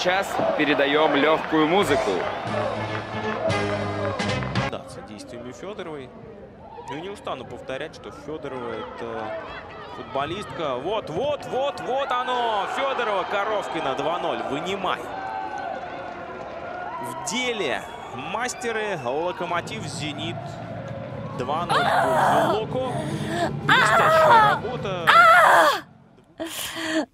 сейчас передаем легкую музыку. Да, с действиями Федоровой. Ну, не устану повторять, что Федорова — это футболистка. Вот оно! Федорова, Коровкина, 2-0. Вынимай. В деле мастеры. Локомотив, Зенит. 2-0 в пользу Локо. Блестящая работа.